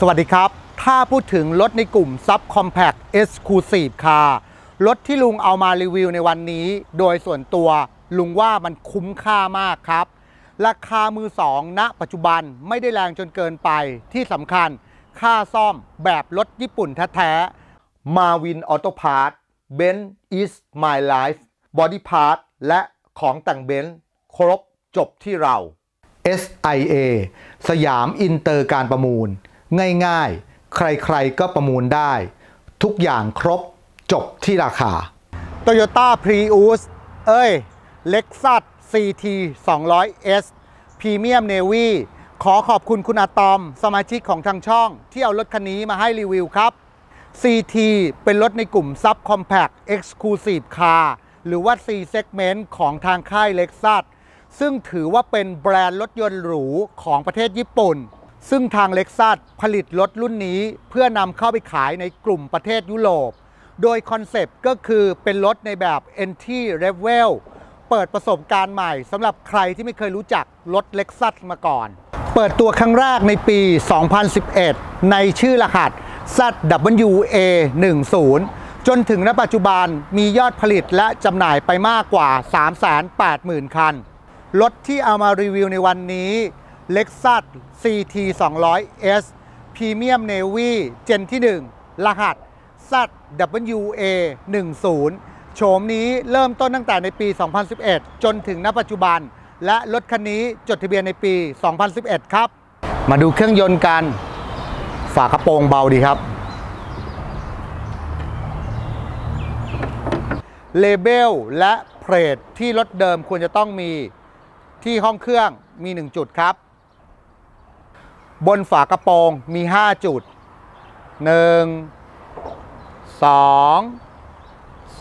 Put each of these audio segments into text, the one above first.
วัสดีครับถ้าพูดถึงรถในกลุ่ม Subcompact Exclusive Car รถที่ลุงเอามารีวิวในวันนี้โดยส่วนตัวลุงว่ามันคุ้มค่ามากครับราคามือสองณปัจจุบันไม่ได้แรงจนเกินไปที่สำคัญค่าซ่อมแบบรถญี่ปุ่นแท้ๆ Marvin Auto Parts Benz is my life Body Part และของแต่งเบนซ์ครบจบที่เรา SIA สยามอินเตอร์การประมูลง่ายๆใครๆก็ประมูลได้ทุกอย่างครบจบที่ราคา Toyota Prius Lexus CT 200S Premium Navy ขอขอบคุณคุณอะตอมสมาชิกของทางช่องที่เอารถคันนี้มาให้รีวิวครับ CT เป็นรถในกลุ่ม Subcompact Exclusive Car หรือว่า C Segment ของทางค่าย Lexus ซึ่งถือว่าเป็นแบรนด์รถยนต์หรูของประเทศญี่ปุ่นซึ่งทาง Lexus ผลิตรถรุ่นนี้เพื่อนำเข้าไปขายในกลุ่มประเทศยุโรปโดยคอนเซปต์ก็คือเป็นรถในแบบ Entry Level เปิดประสบการณ์ใหม่สำหรับใครที่ไม่เคยรู้จักรถ Lexus มาก่อนเปิดตัวครั้งแรกในปี 2011 ในชื่อรหัส ZWA10 จนถึงณปัจจุบันมียอดผลิตและจำหน่ายไปมากกว่า 380,000 คันรถที่เอามารีวิวในวันนี้ Lexus CT 200S Premium Navy เจนที่ 1 รหัส ZWA10 โฉมนี้เริ่มต้นตั้งแต่ในปี 2011 จนถึงณปัจจุบันและรถคันนี้จดทะเบียนในปี 2011 ครับมาดูเครื่องยนต์กันฝากระโปรงเบาดีครับเลเบลและเพลทที่รถเดิมควรจะต้องมีที่ห้องเครื่องมี1จุดครับบนฝากระโปรงมี5จุด1 2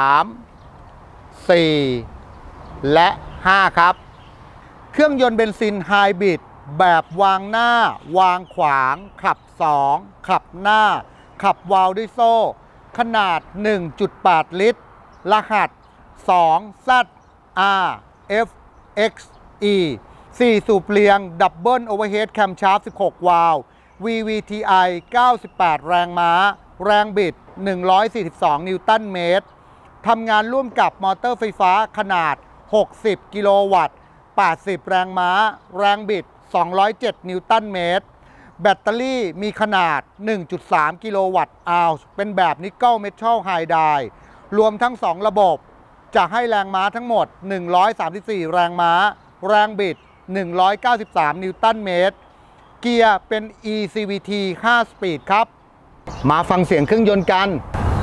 3 4และ5ครับเครื่องยนต์เบนซินไฮบริดแบบวางหน้าวางขวางขับ2ขับหน้าขับวาล์วด้วยโซ่ขนาด 1.8 ลิตรรหัส 2ZRFXE 4 สูบเรียงดับเบิลโอเวอร์เฮดแคมชาร์ป16 วาล์ว VVTi 98 แรงม้าแรงบิด142 นิวตันเมตรทำงานร่วมกับมอเตอร์ไฟฟ้าขนาด60 กิโลวัตต์80 แรงม้าแรงบิด207 นิวตันเมตรแบตเตอรี่มีขนาด 1.3 กิโลวัตต์อาวเป็นแบบนิกเกิลเมทัลไฮไดร์รวมทั้ง2ระบบจะให้แรงม้าทั้งหมด134แรงม้าแรงบิด193 นิวตันเมตรเกียร์เป็น ECVT 5 สปีดครับมาฟังเสียงเครื่องยนต์กัน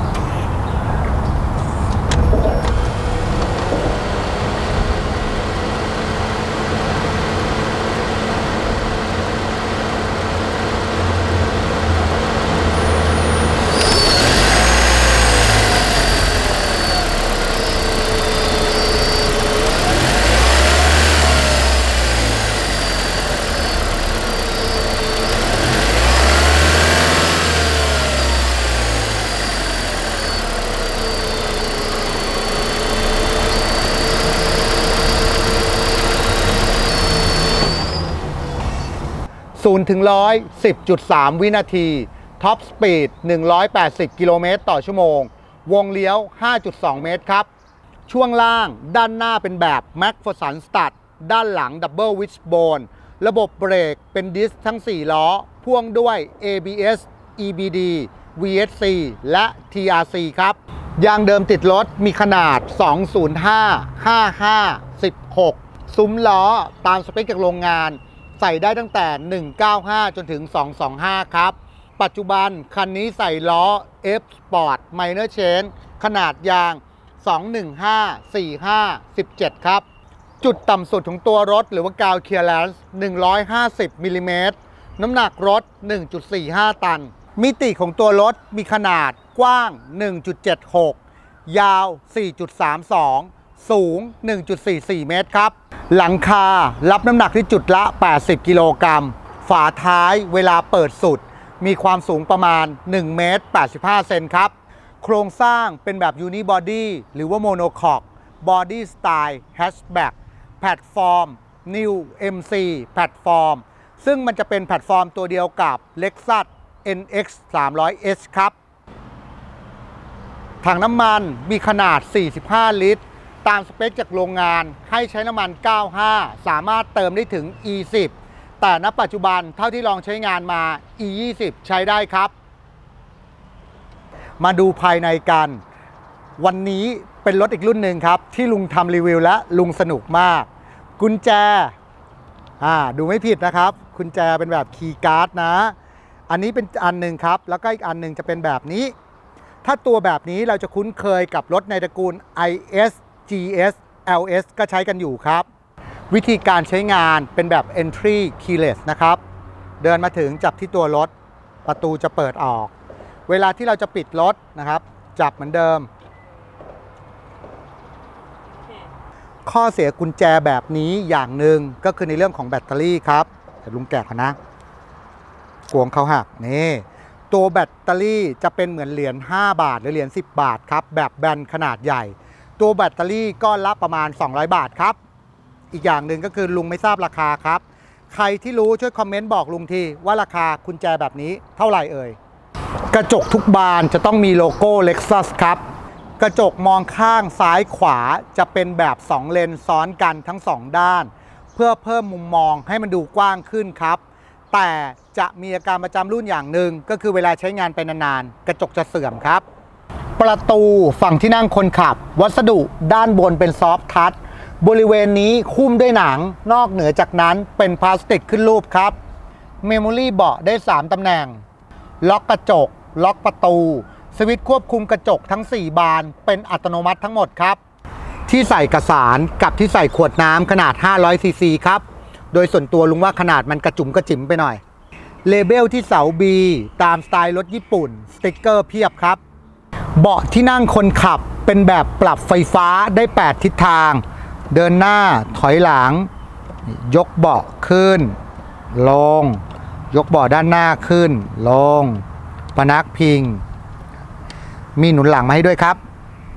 0 ถึง 100 10.3 วินาทีท็อปสปีด180 กิโลเมตรต่อชั่วโมงวงเลี้ยว 5.2 เมตรครับช่วงล่างด้านหน้าเป็นแบบ MacPherson Stud ด้านหลัง Double Wishbone ระบบเบรกเป็นดิสก์ทั้ง 4 ล้อพ่วงด้วย ABS EBD VSC และ TRC ครับยางเดิมติดรถมีขนาด 205 55 16 ซุ้มล้อตามสเปคจากโรงงานใส่ได้ตั้งแต่ 195 จนถึง 225 ครับปัจจุบันคันนี้ใส่ล้อ F Sport Minor Change ขนาดยาง 215 45 17 ครับจุดต่ำสุดของตัวรถหรือว่า Ground Clearance 150 มิลลิเมตรน้ำหนักรถ 1.45 ตันมิติของตัวรถมีขนาดกว้าง 1.76 ยาว 4.32 สูง 1.44 เมตรครับหลังคารับน้ำหนักที่จุดละ 80 กิโลกรัมฝาท้ายเวลาเปิดสุดมีความสูงประมาณ 1 เมตร 85 เซนครับโครงสร้างเป็นแบบยูนิบอดี้หรือว่าโมโนคอกบอดี้สไตล์แฮชแบ็กแพลตฟอร์ม New MC แพลตฟอร์มซึ่งมันจะเป็นแพลตฟอร์มตัวเดียวกับ Lexus NX 300H ครับถังน้ำมันมีขนาด 45 ลิตร ตามสเปคจากโรงงานให้ใช้น้ำมัน 95 สามารถเติมได้ถึง E10 แต่ณปัจจุบันเท่าที่ลองใช้งานมา E20 ใช้ได้ครับมาดูภายในกันวันนี้เป็นรถอีกรุ่นหนึ่งครับที่ลุงทำรีวิวและลุงสนุกมากกุญแจดูไม่ผิดนะครับกุญแจเป็นแบบคีย์การ์ดนะอันนี้เป็นอันหนึ่งครับแล้วก็อีกอันหนึ่งจะเป็นแบบนี้ถ้าตัวแบบนี้เราจะคุ้นเคยกับรถในตระกูล IS GS LS ก็ใช้กันอยู่ครับวิธีการใช้งานเป็นแบบ Entry Keyless นะครับเดินมาถึงจับที่ตัวรถประตูจะเปิดออกเวลาที่เราจะปิดรถนะครับจับเหมือนเดิมข้อเสียกุญแจแบบนี้อย่างหนึ่งก็คือในเรื่องของแบตเตอรี่ครับแต่ลุงแกะก่อนนะกวงเขาหักนี่ตัวแบตเตอรี่จะเป็นเหมือนเหรียญ5 บาทหรือเหรียญ10 บาทครับแบบแบนขนาดใหญ่ตัวแบตเตอรี่ก้อนละประมาณ200 บาทครับอีกอย่างหนึ่งก็คือลุงไม่ทราบราคาครับใครที่รู้ช่วยคอมเมนต์บอกลุงทีว่าราคากุญแจแบบนี้เท่าไหร่เอ่ยกระจกทุกบานจะต้องมีโลโก้ Lexus ครับกระจกมองข้างซ้ายขวาจะเป็นแบบ2เลนซ้อนกันทั้ง2ด้านเพื่อเพิ่มมุมมองให้มันดูกว้างขึ้นครับแต่จะมีอาการประจำรุ่นอย่างหนึ่งก็คือเวลาใช้งานไปนานๆกระจกจะเสื่อมครับประตูฝั่งที่นั่งคนขับวัสดุด้านบนเป็นซอฟท์ทัชบริเวณนี้หุ้มด้วยหนังนอกเหนือจากนั้นเป็นพลาสติกขึ้นรูปครับเมมโมรี่เบาะได้3ตำแหน่งล็อกกระจกล็อกประตูสวิตช์ควบคุมกระจกทั้ง4 บานเป็นอัตโนมัติทั้งหมดครับที่ใส่กระสานกับที่ใส่ขวดน้ำขนาด500ซีซีครับโดยส่วนตัวลุงว่าขนาดมันกระจุ๋มกระจิ๋มไปหน่อยเลเบลที่เสา B ตามสไตล์รถญี่ปุ่นสติ๊กเกอร์เพียบครับเบาะที่นั่งคนขับเป็นแบบปรับไฟฟ้าได้8ทิศทางเดินหน้าถอยหลังยกเบาะขึ้นลงยกเบาะด้านหน้าขึ้นลงพนักพิงมีหนุนหลังมาให้ด้วยครับ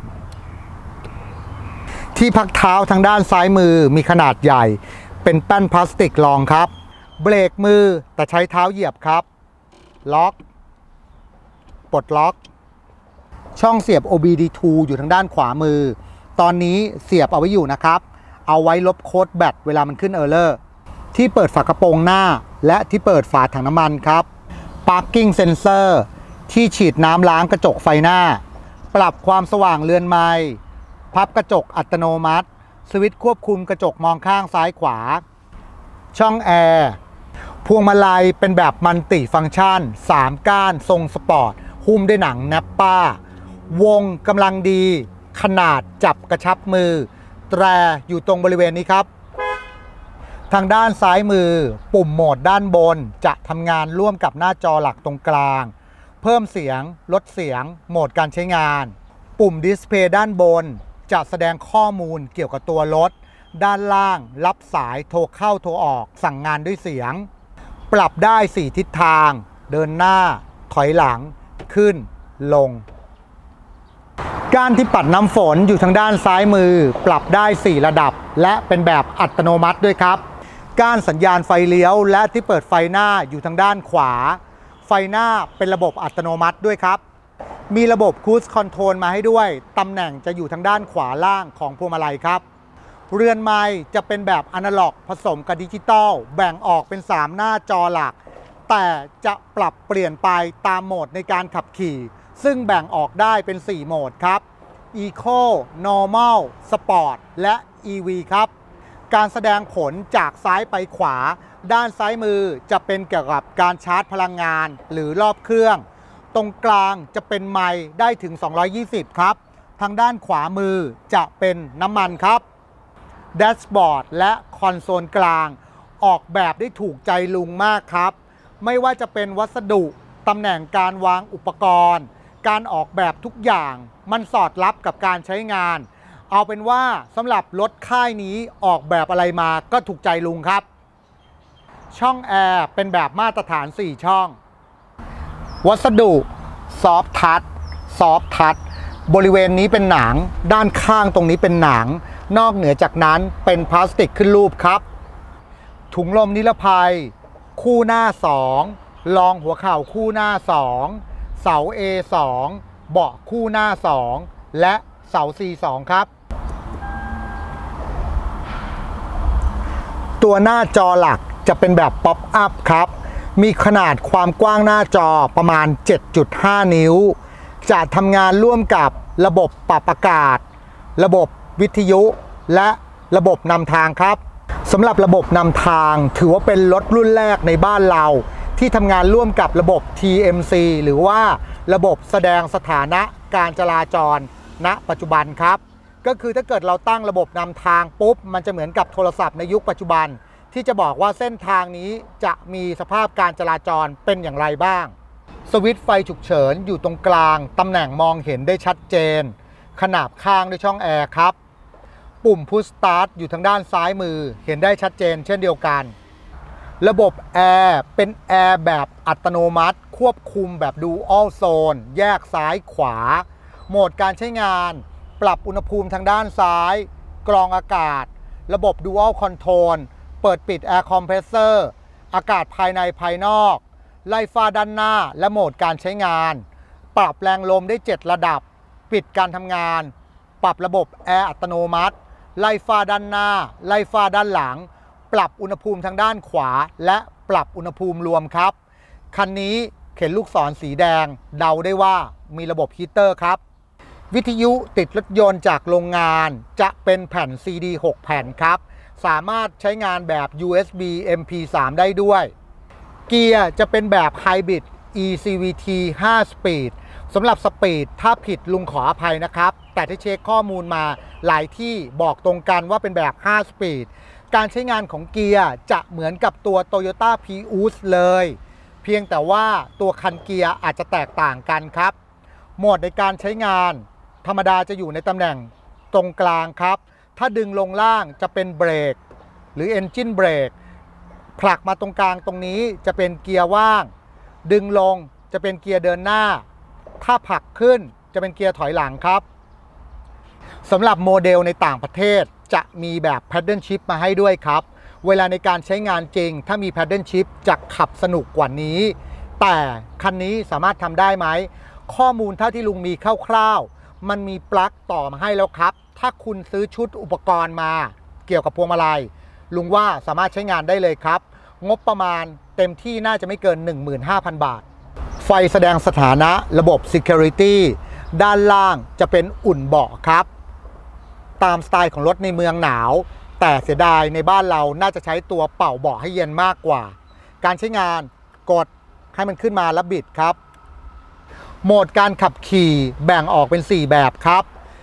ที่พักเท้าทางด้านซ้ายมือมีขนาดใหญ่เป็นแป้นพลาสติกรองครับเบรกมือแต่ใช้เท้าเหยียบครับล็อกปลดล็อกช่องเสียบ OBD2 อยู่ทางด้านขวามือตอนนี้เสียบเอาไว้อยู่นะครับเอาไว้ลบโค้ดแบตเวลามันขึ้นเออร์เลอร์ที่เปิดฝากระโปรงหน้าและที่เปิดฝาถังน้ำมันครับ Parking Sensor ที่ฉีดน้ำล้างกระจกไฟหน้าปรับความสว่างเรือนไม้พับกระจกอัตโนมัติสวิตช์ควบคุมกระจกมองข้างซ้ายขวาช่องแอร์พวงมาลัยเป็นแบบมัลติฟังก์ชัน3 ก้านทรงสปอร์ตหุ้มด้วยหนังแนปป้าวงกำลังดีขนาดจับกระชับมือแตรอยู่ตรงบริเวณนี้ครับทางด้านซ้ายมือปุ่มโหมดด้านบนจะทำงานร่วมกับหน้าจอหลักตรงกลางเพิ่มเสียงลดเสียงโหมดการใช้งานปุ่มดิสเพลย์ด้านบนจะแสดงข้อมูลเกี่ยวกับตัวรถด้านล่างรับสายโทรเข้าโทรออกสั่งงานด้วยเสียงปรับได้4ทิศทางเดินหน้าถอยหลังขึ้นลงก้านที่ปัดน้ำฝนอยู่ทางด้านซ้ายมือปรับได้4ระดับและเป็นแบบอัตโนมัติด้วยครับก้านสัญญาณไฟเลี้ยวและที่เปิดไฟหน้าอยู่ทางด้านขวาไฟหน้าเป็นระบบอัตโนมัติด้วยครับมีระบบครูซคอนโทรลมาให้ด้วยตำแหน่งจะอยู่ทางด้านขวาล่างของพวงมาลัยครับเรือนไม้จะเป็นแบบอนาล็อกผสมกับดิจิตอลแบ่งออกเป็น3หน้าจอหลักแต่จะปรับเปลี่ยนไปตามโหมดในการขับขี่ซึ่งแบ่งออกได้เป็น4โหมดครับ Eco Normal Sport และ EV ครับการแสดงผลจากซ้ายไปขวาด้านซ้ายมือจะเป็นเกี่ยวกับการชาร์จพลังงานหรือรอบเครื่องตรงกลางจะเป็นไมล์ได้ถึง220ครับทางด้านขวามือจะเป็นน้ำมันครับแดชบอร์ดและคอนโซลกลางออกแบบได้ถูกใจลุงมากครับไม่ว่าจะเป็นวัสดุตำแหน่งการวางอุปกรณ์การออกแบบทุกอย่างมันสอดรับกับการใช้งานเอาเป็นว่าสำหรับรถค่ายนี้ออกแบบอะไรมาก็ถูกใจลุงครับช่องแอร์เป็นแบบมาตรฐาน4ช่องวัสดุซอฟท์ทัชบริเวณนี้เป็นหนังด้านข้างตรงนี้เป็นหนังนอกเหนือจากนั้นเป็นพลาสติกขึ้นรูปครับถุงลมนิรภัยคู่หน้า2 รองหัวเข่าคู่หน้า2เสา A2 เบาะคู่หน้า2และเสา C2 ครับตัวหน้าจอหลักจะเป็นแบบป๊อปอัพครับมีขนาดความกว้างหน้าจอประมาณ 7.5 นิ้วจะทำงานร่วมกับระบบปรับอากาศระบบวิทยุและระบบนำทางครับสำหรับระบบนำทางถือว่าเป็นรถรุ่นแรกในบ้านเราที่ทำงานร่วมกับระบบ TMC หรือว่าระบบแสดงสถานะการจราจรณปัจจุบันครับก็คือถ้าเกิดเราตั้งระบบนำทางปุ๊บมันจะเหมือนกับโทรศัพท์ในยุคปัจจุบันที่จะบอกว่าเส้นทางนี้จะมีสภาพการจราจรเป็นอย่างไรบ้างสวิตช์ไฟฉุกเฉินอยู่ตรงกลางตำแหน่งมองเห็นได้ชัดเจนขนาบข้างด้วยช่องแอร์ครับปุ่มพุชสตาร์ทอยู่ทางด้านซ้ายมือเห็นได้ชัดเจนเช่นเดียวกันระบบแอร์เป็นแอร์แบบอัตโนมัติควบคุมแบบดูอัลโซนแยกซ้ายขวาโหมดการใช้งานปรับอุณหภูมิทางด้านซ้ายกรองอากาศระบบดูอัลคอนโทรลเปิดปิดแอร์คอมเพรสเซอร์อากาศภายในภายนอกไล่ฟ้าด้านหน้าและโหมดการใช้งานปรับแรงลมได้7ระดับปิดการทำงานปรับระบบแอร์อัตโนมัติไล่ฟ้าด้านหน้าไล่ฟ้าด้านหลังปรับอุณหภูมิทางด้านขวาและปรับอุณหภูมิรวมครับคันนี้เข็นลูกศรสีแดงเดาได้ว่ามีระบบฮีตเตอร์ครับวิทยุติดรถยนต์จากโรงงานจะเป็นแผ่น CD 6 แผ่นครับสามารถใช้งานแบบ USB MP3 ได้ด้วยเกียร์จะเป็นแบบไฮบริด eCVT 5 สปีดสำหรับสปีดถ้าผิดลุงขออภัยนะครับแต่ที่เช็คข้อมูลมาหลายที่บอกตรงกันว่าเป็นแบบ5 สปีดการใช้งานของเกียร์จะเหมือนกับตัว Toyota Prius เลยเพียงแต่ว่าตัวคันเกียร์อาจจะแตกต่างกันครับโหมดในการใช้งานธรรมดาจะอยู่ในตำแหน่งตรงกลางครับถ้าดึงลงล่างจะเป็นเบรกหรือ Engine Brake ผลักมาตรงกลางตรงนี้จะเป็นเกียร์ว่างดึงลงจะเป็นเกียร์เดินหน้าถ้าผลักขึ้นจะเป็นเกียร์ถอยหลังครับสำหรับโมเดลในต่างประเทศจะมีแบบ Paddle Shift มาให้ด้วยครับเวลาในการใช้งานจริงถ้ามี Paddle Shift จะขับสนุกกว่านี้แต่คันนี้สามารถทำได้ไหมข้อมูลเท่าที่ลุงมีคร่าวๆมันมีปลั๊กต่อมาให้แล้วครับถ้าคุณซื้อชุดอุปกรณ์มาเกี่ยวกับพวงมาลัยลุงว่าสามารถใช้งานได้เลยครับงบประมาณเต็มที่น่าจะไม่เกิน 15,000 บาทไฟแสดงสถานะระบบ Security ด้านล่างจะเป็นอุ่นเบาะครับตามสไตล์ของรถในเมืองหนาวแต่เสียดายในบ้านเราน่าจะใช้ตัวเป่าเบาะให้เย็นมากกว่าการใช้งานกดให้มันขึ้นมาแล้วบิดครับโหมดการขับขี่แบ่งออกเป็น4แบบครับ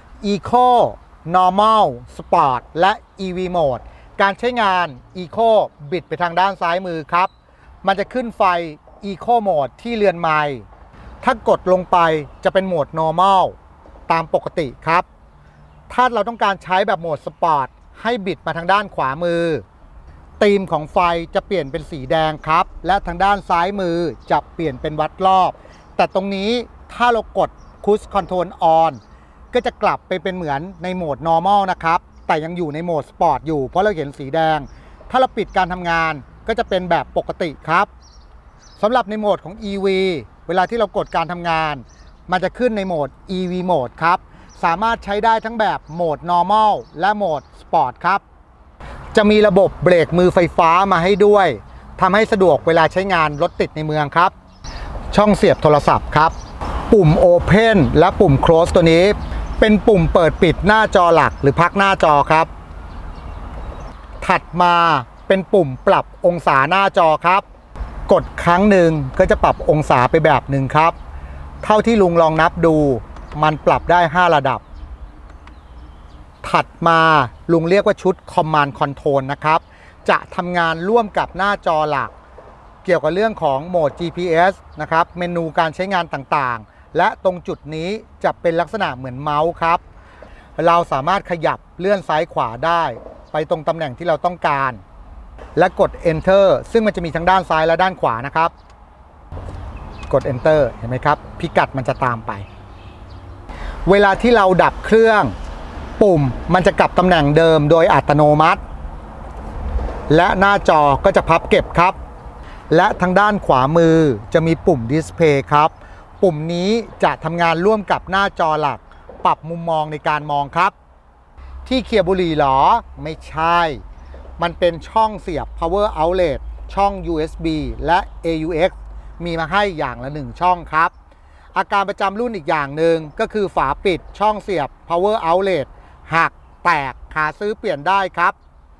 Eco Normal Sport และ EV Mode การใช้งาน Eco บิดไปทางด้านซ้ายมือครับมันจะขึ้นไฟ Eco Mode ที่เรือนไมล์ถ้ากดลงไปจะเป็นโหมด Normal ตามปกติครับถ้าเราต้องการใช้แบบโหมด Sport ให้บิดมาทางด้านขวามือธีมของไฟจะเปลี่ยนเป็นสีแดงครับและทางด้านซ้ายมือจะเปลี่ยนเป็นวัดรอบแต่ตรงนี้ถ้าเรากด Cruise Control On ก็จะกลับไปเป็นเหมือนในโหมด Normal นะครับแต่ยังอยู่ในโหมด Sport อยู่เพราะเราเห็นสีแดงถ้าเราปิดการทำงานก็จะเป็นแบบปกติครับสำหรับในโหมดของ EV เวลาที่เรากดการทำงานมันจะขึ้นในโหมด EV Mode ครับสามารถใช้ได้ทั้งแบบโหมด Normal และโหมด Sport ครับจะมีระบบเบรกมือไฟฟ้ามาให้ด้วยทำให้สะดวกเวลาใช้งานรถติดในเมืองครับช่องเสียบโทรศัพท์ครับปุ่ม Open และปุ่ม Close ตัวนี้เป็นปุ่มเปิดปิดหน้าจอหลักหรือพักหน้าจอครับถัดมาเป็นปุ่มปรับองศาหน้าจอครับกดครั้งหนึ่งก็จะปรับองศาไปแบบหนึ่งครับเท่าที่ลุงลองนับดูมันปรับได้5ระดับถัดมาลุงเรียกว่าชุด Command Control นะครับจะทำงานร่วมกับหน้าจอหลักเกี่ยวกับเรื่องของโหมด GPS นะครับเมนูการใช้งานต่างๆและตรงจุดนี้จะเป็นลักษณะเหมือนเมาส์ครับเราสามารถขยับเลื่อนซ้ายขวาได้ไปตรงตำแหน่งที่เราต้องการและกด Enter ซึ่งมันจะมีทั้งด้านซ้ายและด้านขวานะครับกด Enter เห็นไหมครับพิกัดมันจะตามไปเวลาที่เราดับเครื่องปุ่มมันจะกลับตำแหน่งเดิมโดยอัตโนมัติและหน้าจอก็จะพับเก็บครับและทางด้านขวามือจะมีปุ่มดิสเพย์ครับปุ่มนี้จะทำงานร่วมกับหน้าจอหลักปรับมุมมองในการมองครับที่เคลียร์บุหรี่หรอไม่ใช่มันเป็นช่องเสียบ power outlet ช่อง USB และ AUX มีมาให้อย่างละ1ช่องครับอาการประจำรุ่นอีกอย่างหนึ่งก็คือฝาปิดช่องเสียบ power outlet หักแตกหาซื้อเปลี่ยนได้ครับ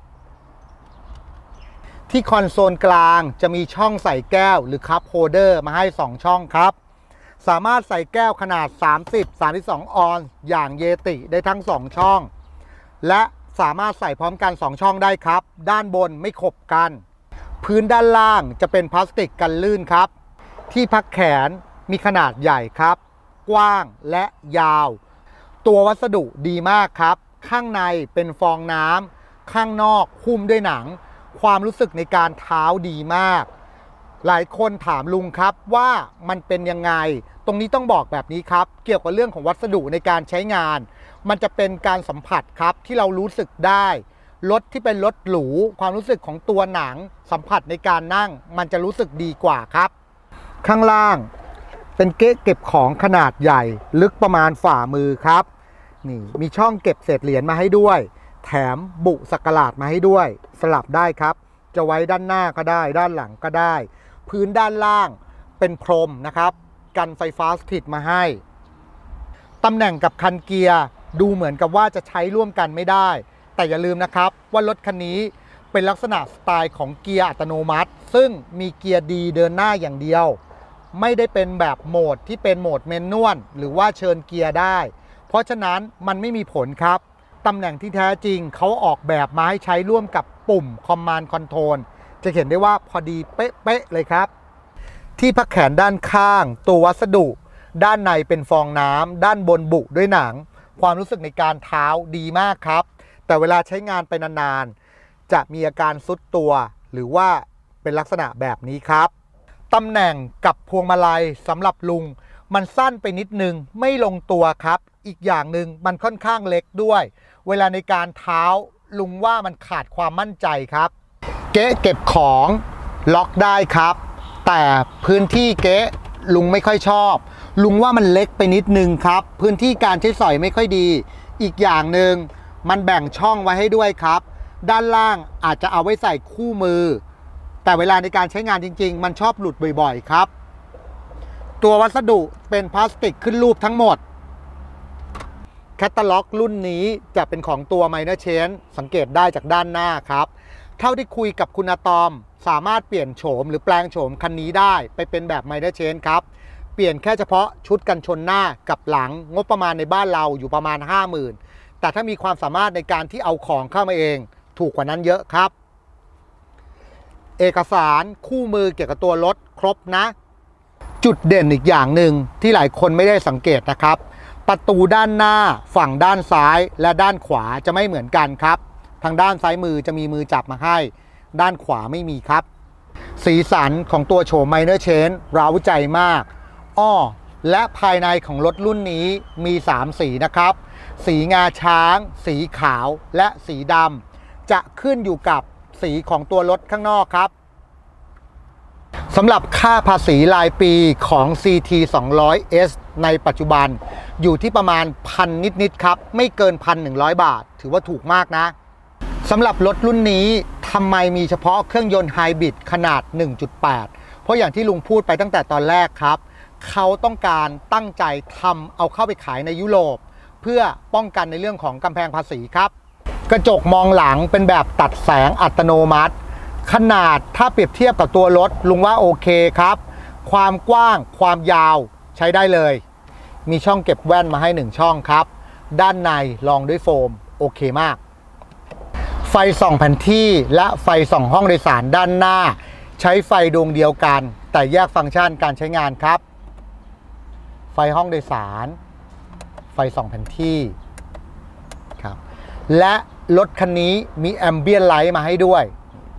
ที่คอนโซลกลางจะมีช่องใส่แก้วหรือคัพโฮลเดอร์มาให้2ช่องครับสามารถใส่แก้วขนาด30-32 ออนซ์อย่างเยติได้ทั้ง2ช่องและสามารถใส่พร้อมกัน2ช่องได้ครับด้านบนไม่ขบกันพื้นด้านล่างจะเป็นพลาสติกกันลื่นครับที่พักแขนมีขนาดใหญ่ครับกว้างและยาวตัววัสดุดีมากครับข้างในเป็นฟองน้ำข้างนอกหุ้มด้วยหนังความรู้สึกในการเท้าดีมากหลายคนถามลุงครับว่ามันเป็นยังไงตรงนี้ต้องบอกแบบนี้ครับเกี่ยวกับเรื่องของวัสดุในการใช้งานมันจะเป็นการสัมผัสครับที่เรารู้สึกได้รถที่เป็นรถหรูความรู้สึกของตัวหนังสัมผัสในการนั่งมันจะรู้สึกดีกว่าครับข้างล่างเป็นเก๊ะเก็บของขนาดใหญ่ลึกประมาณฝ่ามือครับนี่มีช่องเก็บเศษเหรียญมาให้ด้วยแถมบุสักหลาดมาให้ด้วยสลับได้ครับจะไว้ด้านหน้าก็ได้ด้านหลังก็ได้พื้นด้านล่างเป็นพรมนะครับกันไฟฟ้าสถิตมาให้ตำแหน่งกับคันเกียร์ดูเหมือนกับว่าจะใช้ร่วมกันไม่ได้แต่อย่าลืมนะครับว่ารถคันนี้เป็นลักษณะสไตล์ของเกียร์อัตโนมัติซึ่งมีเกียร์ดีเดินหน้าอย่างเดียวไม่ได้เป็นแบบโหมดที่เป็นโหมดแมนนวลหรือว่าเชิญเกียร์ได้เพราะฉะนั้นมันไม่มีผลครับตำแหน่งที่แท้จริงเขาออกแบบมาให้ใช้ร่วมกับปุ่ม Command Control จะเห็นได้ว่าพอดีเป๊ะๆเลยครับที่พักแขนด้านข้างตัววัสดุด้านในเป็นฟองน้ำด้านบนบุด้วยหนังความรู้สึกในการเท้าดีมากครับแต่เวลาใช้งานไปนานๆจะมีอาการทรุดตัวหรือว่าเป็นลักษณะแบบนี้ครับตำแหน่งกับพวงมาลัยสำหรับลุงมันสั้นไปนิดนึงไม่ลงตัวครับอีกอย่างหนึ่งมันค่อนข้างเล็กด้วยเวลาในการเท้าลุงว่ามันขาดความมั่นใจครับเก๊ะเก็บของล็อกได้ครับแต่พื้นที่เก๊ะลุงไม่ค่อยชอบลุงว่ามันเล็กไปนิดนึงครับพื้นที่การใช้สอยไม่ค่อยดีอีกอย่างหนึ่งมันแบ่งช่องไว้ให้ด้วยครับด้านล่างอาจจะเอาไว้ใส่คู่มือแต่เวลาในการใช้งานจริงๆมันชอบหลุดบ่อยๆครับตัววัสดุเป็นพลาสติกขึ้นรูปทั้งหมดแคตตาล็อกรุ่นนี้จะเป็นของตัว Minor Change สังเกตได้จากด้านหน้าครับเท่าที่คุยกับคุณอะตอมสามารถเปลี่ยนโฉมหรือแปลงโฉมคันนี้ได้ไปเป็นแบบ Minor Change ครับเปลี่ยนแค่เฉพาะชุดกันชนหน้ากับหลังงบประมาณในบ้านเราอยู่ประมาณ 50,000 แต่ถ้ามีความสามารถในการที่เอาของเข้ามาเองถูกกว่านั้นเยอะครับเอกสารคู่มือเกี่ยวกับตัวรถครบนะจุดเด่นอีกอย่างหนึ่งที่หลายคนไม่ได้สังเกตนะครับประตูด้านหน้าฝั่งด้านซ้ายและด้านขวาจะไม่เหมือนกันครับทางด้านซ้ายมือจะมีมือจับมาให้ด้านขวาไม่มีครับสีสันของตัวโฉม Minor Change เร้าใจมากและภายในของรถรุ่นนี้มี3สีนะครับสีงาช้างสีขาวและสีดำจะขึ้นอยู่กับสีของตัวรถข้างนอกครับสำหรับค่าภาษีรายปีของ CT 200S ในปัจจุบันอยู่ที่ประมาณพันนิดๆครับไม่เกิน 1,100 บาทถือว่าถูกมากนะสำหรับรถรุ่นนี้ทำไมมีเฉพาะเครื่องยนต์ไฮบริดขนาด 1.8 เพราะอย่างที่ลุงพูดไปตั้งแต่ตอนแรกครับเขาต้องการตั้งใจทำเอาเข้าไปขายในยุโรปเพื่อป้องกันในเรื่องของกำแพงภาษีครับกระจกมองหลังเป็นแบบตัดแสงอัตโนมัติขนาดถ้าเปรียบเทียบกับตัวรถลุงว่าโอเคครับความกว้างความยาวใช้ได้เลยมีช่องเก็บแว่นมาให้1ช่องครับด้านในรองด้วยโฟมโอเคมากไฟส่องแผนที่และไฟส่องห้องโดยสารด้านหน้าใช้ไฟดวงเดียวกันแต่แยกฟังก์ชันการใช้งานครับไฟห้องโดยสารไฟส่องแผนที่ครับและรถคันนี้มีแอมเบียนไลท์มาให้ด้วย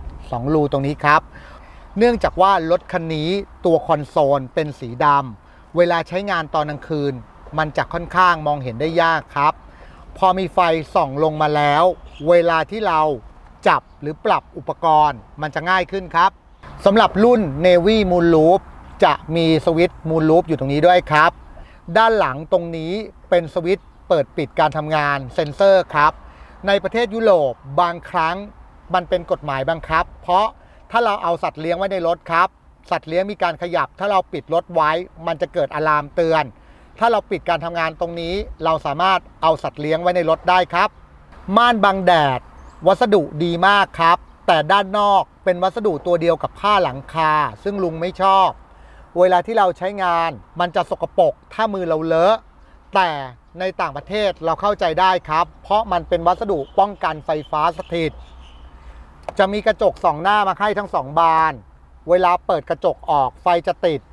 2รูตรงนี้ครับเนื่องจากว่ารถคันนี้ตัวคอนโซลเป็นสีดำเวลาใช้งานตอนกลางคืนมันจะค่อนข้างมองเห็นได้ยากครับพอมีไฟส่องลงมาแล้วเวลาที่เราจับหรือปรับอุปกรณ์มันจะง่ายขึ้นครับสำหรับรุ่น Navy Moon Roof จะมีสวิตช์ Moon Roof อยู่ตรงนี้ด้วยครับด้านหลังตรงนี้เป็นสวิตช์เปิดปิดการทำงานเซ็นเซอร์ครับในประเทศยุโรปบางครั้งมันเป็นกฎหมายบังคับเพราะถ้าเราเอาสัตว์เลี้ยงไว้ในรถครับสัตว์เลี้ยงมีการขยับถ้าเราปิดรถไว้มันจะเกิดอะลามเตือนถ้าเราปิดการทำงานตรงนี้เราสามารถเอาสัตว์เลี้ยงไว้ในรถได้ครับม่านบังแดดวัสดุดีมากครับแต่ด้านนอกเป็นวัสดุตัวเดียวกับผ้าหลังคาซึ่งลุงไม่ชอบเวลาที่เราใช้งานมันจะสกปรกถ้ามือเราเลอะแต่ในต่างประเทศเราเข้าใจได้ครับเพราะมันเป็นวัสดุป้องกันไฟฟ้าสถิตจะมีกระจก2หน้ามาให้ทั้ง2บานเวลาเปิดกระจกออกไฟจะติด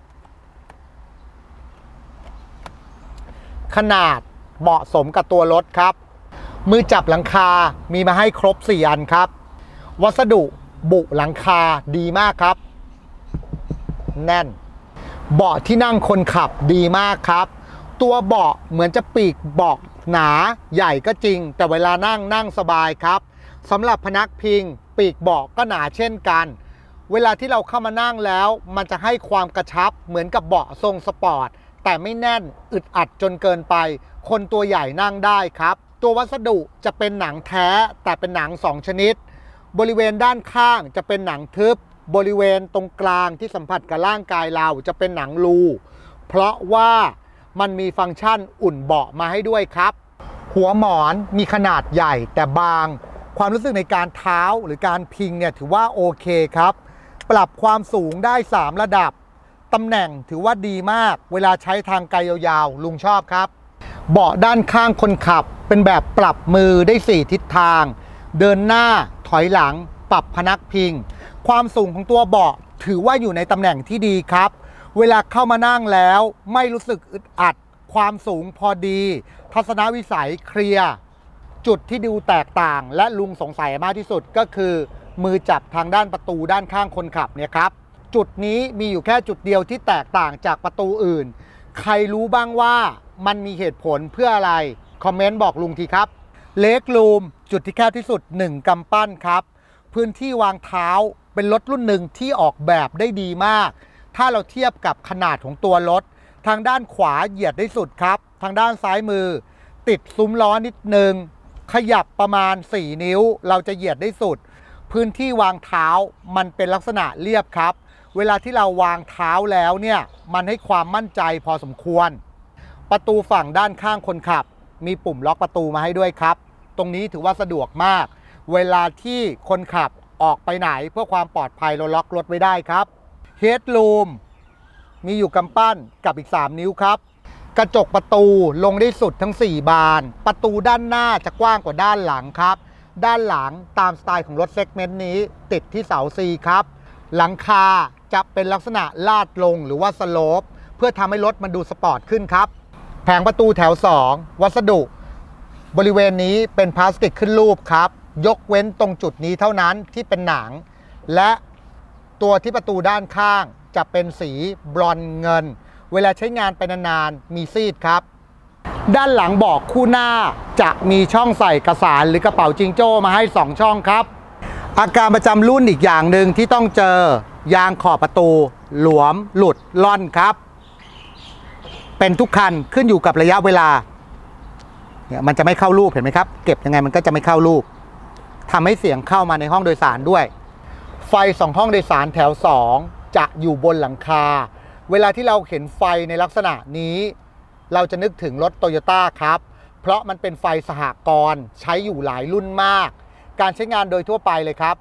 ขนาดเหมาะสมกับตัวรถครับมือจับหลังคามีมาให้ครบ4อันครับวัสดุบุหลังคาดีมากครับแน่นเบาะที่นั่งคนขับดีมากครับตัวเบาะเหมือนจะปีกเบาะหนาใหญ่ก็จริงแต่เวลานั่งสบายครับสำหรับพนักพิงปีกเบาะก็หนาเช่นกันเวลาที่เราเข้ามานั่งแล้วมันจะให้ความกระชับเหมือนกับเบาะทรงสปอร์ตแต่ไม่แน่นอึดอัดจนเกินไปคนตัวใหญ่นั่งได้ครับตัววัสดุจะเป็นหนังแท้แต่เป็นหนัง2ชนิดบริเวณด้านข้างจะเป็นหนังทึบบริเวณตรงกลางที่สัมผัสกับร่างกายเราจะเป็นหนังรูเพราะว่ามันมีฟังก์ชันอุ่นเบาะมาให้ด้วยครับหัวหมอนมีขนาดใหญ่แต่บางความรู้สึกในการเท้าหรือการพิงเนี่ยถือว่าโอเคครับปรับความสูงได้3ระดับตำแหน่งถือว่าดีมากเวลาใช้ทางไกลยาวๆลุงชอบครับเบาะด้านข้างคนขับเป็นแบบปรับมือได้4ทิศทางเดินหน้าถอยหลังปรับพนักพิงความสูงของตัวเบาะถือว่าอยู่ในตำแหน่งที่ดีครับเวลาเข้ามานั่งแล้วไม่รู้สึกอึดอัดความสูงพอดีทัศนวิสัยเคลียร์จุดที่ดูแตกต่างและลุงสงสัยมากที่สุดก็คือมือจับทางด้านประตูด้านข้างคนขับเนี่ยครับจุดนี้มีอยู่แค่จุดเดียวที่แตกต่างจากประตูอื่นใครรู้บ้างว่ามันมีเหตุผลเพื่ออะไรคอมเมนต์บอกลุงทีครับเล็กรูมจุดที่แคบที่สุด1กำปั้นครับพื้นที่วางเท้าเป็นรถรุ่นหนึ่งที่ออกแบบได้ดีมากถ้าเราเทียบกับขนาดของตัวรถทางด้านขวาเหยียดได้สุดครับทางด้านซ้ายมือติดซุ้มล้อนิดนึงขยับประมาณ4นิ้วเราจะเหยียดได้สุดพื้นที่วางเท้ามันเป็นลักษณะเรียบครับเวลาที่เราวางเท้าแล้วเนี่ยมันให้ความมั่นใจพอสมควรประตูฝั่งด้านข้างคนขับมีปุ่มล็อกประตูมาให้ด้วยครับตรงนี้ถือว่าสะดวกมากเวลาที่คนขับออกไปไหนเพื่อความปลอดภัยเราล็อกรถไว้ได้ครับเฮดรูมมีอยู่กำปั้นกับอีก3นิ้วครับกระจกประตูลงได้สุดทั้ง4บานประตูด้านหน้าจะกว้างกว่าด้านหลังครับด้านหลังตามสไตล์ของรถเซกเมนต์นี้ติดที่เสา C ครับหลังคาจะเป็นลักษณะลาดลงหรือว่าสโลปเพื่อทำให้รถมันดูสปอร์ตขึ้นครับแผงประตูแถว2วัสดุบริเวณนี้เป็นพลาสติกขึ้นรูปครับยกเว้นตรงจุดนี้เท่านั้นที่เป็นหนังและตัวที่ประตูด้านข้างจะเป็นสีบรอนซ์เงินเวลาใช้งานไปนานๆมีซีดครับด้านหลังเบาะคู่หน้าจะมีช่องใส่เอกสารหรือกระเป๋าจิงโจ้มาให้2ช่องครับอาการประจำรุ่นอีกอย่างหนึ่งที่ต้องเจอยางขอบประตูหลวมหลุดล่อนครับเป็นทุกคันขึ้นอยู่กับระยะเวลาเนี่ยมันจะไม่เข้ารูปเห็นไหมครับเก็บยังไงมันก็จะไม่เข้ารูปทำให้เสียงเข้ามาในห้องโดยสารด้วยไฟ2ห้องโดยสารแถว2จะอยู่บนหลังคาเวลาที่เราเห็นไฟในลักษณะนี้เราจะนึกถึงรถโตโยต้าครับเพราะมันเป็นไฟสหกรณ์ใช้อยู่หลายรุ่นมากการใช้งานโดยทั่วไปเลยครับ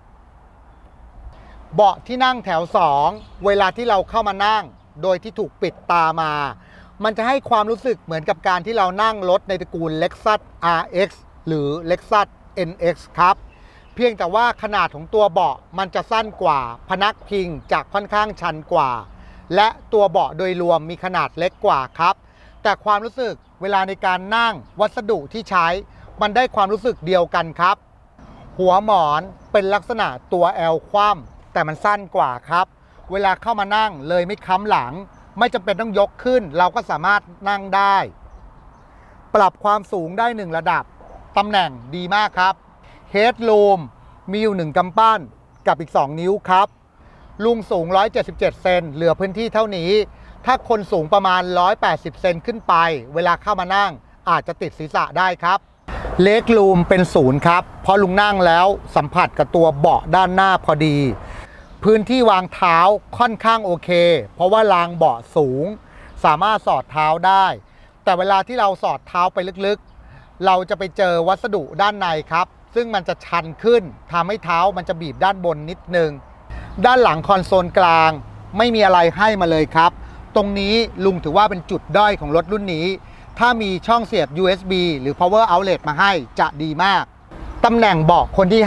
เบาะที่นั่งแถว2เวลาที่เราเข้ามานั่งโดยที่ถูกปิดตามามันจะให้ความรู้สึกเหมือนกับการที่เรานั่งรถในตระกูล Lexus RX หรือ Lexus NX ครับเพียงแต่ว่าขนาดของตัวเบาะมันจะสั้นกว่าพนักพิงจะค่อนข้างชันกว่าและตัวเบาะโดยรวมมีขนาดเล็กกว่าครับแต่ความรู้สึกเวลาในการนั่งวัสดุที่ใช้มันได้ความรู้สึกเดียวกันครับหัวหมอนเป็นลักษณะตัว L คว่ำแต่มันสั้นกว่าครับเวลาเข้ามานั่งเลยไม่ค้ำหลังไม่จำเป็นต้องยกขึ้นเราก็สามารถนั่งได้ปรับความสูงได้1ระดับตำแหน่งดีมากครับเฮดรูมมีอยู่1กำปั้นกับอีก2นิ้วครับลุงสูง177 เซนเหลือพื้นที่เท่านี้ถ้าคนสูงประมาณ180 เซนขึ้นไปเวลาเข้ามานั่งอาจจะติดศีรษะได้ครับเล็กรูมเป็น0ครับเพราะลุงนั่งแล้วสัมผัสกับตัวเบาะด้านหน้าพอดีพื้นที่วางเท้าค่อนข้างโอเคเพราะว่ารางเบาะสูงสามารถสอดเท้าได้แต่เวลาที่เราสอดเท้าไปลึกๆเราจะไปเจอวัสดุด้านในครับซึ่งมันจะชันขึ้นทำให้เท้ามันจะบีบด้านบนนิดนึงด้านหลังคอนโซลกลางไม่มีอะไรให้มาเลยครับตรงนี้ลุงถือว่าเป็นจุดด้อยของรถรุ่นนี้ถ้ามีช่องเสียบ USB หรือ Power Outlet มาให้จะดีมากตำแหน่งเบาะคนที่